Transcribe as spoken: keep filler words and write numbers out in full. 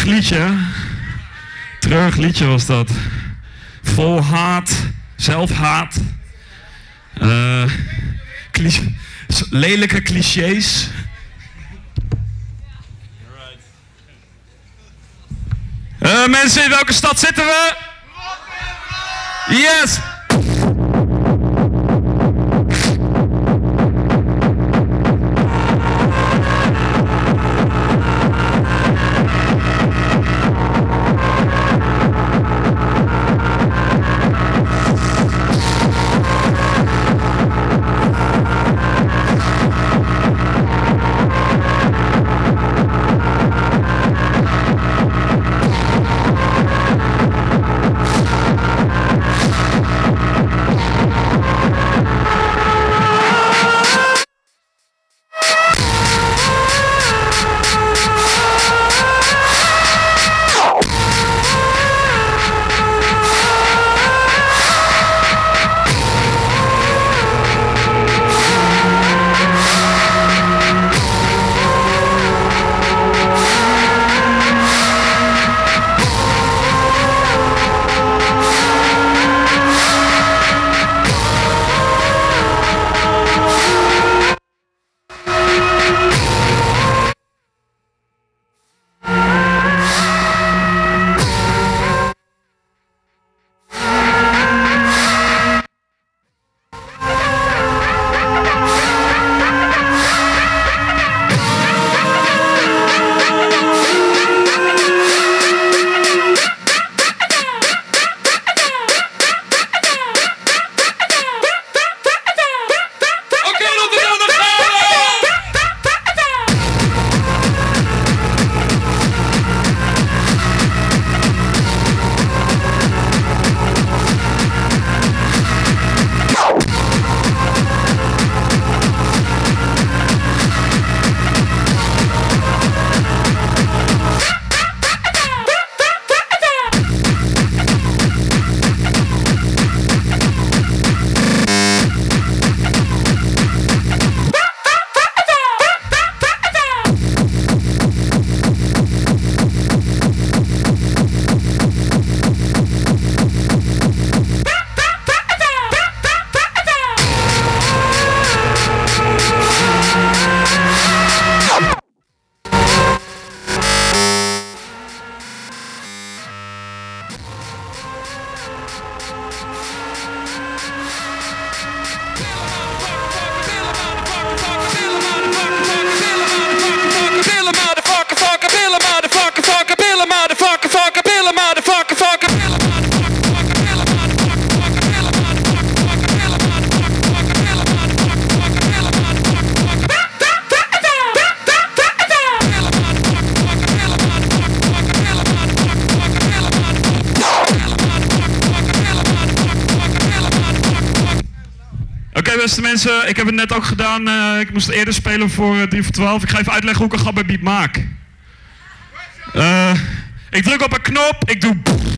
liedje. Treurig liedje was dat. Vol haat, zelfhaat. Uh, cli lelijke clichés. Uh, mensen, in welke stad zitten we? Yes! Oké, okay, beste mensen, ik heb het net ook gedaan. Uh, ik moest eerder spelen voor uh, drie voor twaalf. Ik ga even uitleggen hoe ik een grap bij beat maak. Uh, ik druk op een knop, ik doe...